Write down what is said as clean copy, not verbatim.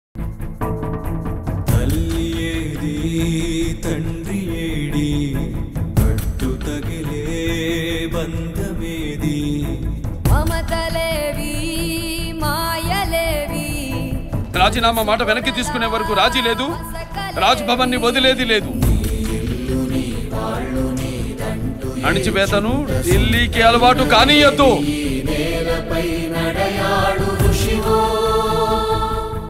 తల్లి ఏది తండ్రి ఏడి పట్టు తగిలే బంధమేది మమతలేవి మాయలేవి రాజీనామా మాట వెనక్కి తీసుకునే వరకు రాజీ లేదు, రాజ్ భవన్ ని వదిలేది లేదు. అణిచివేతను ఢిల్లీకి అలవాటు కానీయద్దు. నేలపై నడయాడు ఋషివో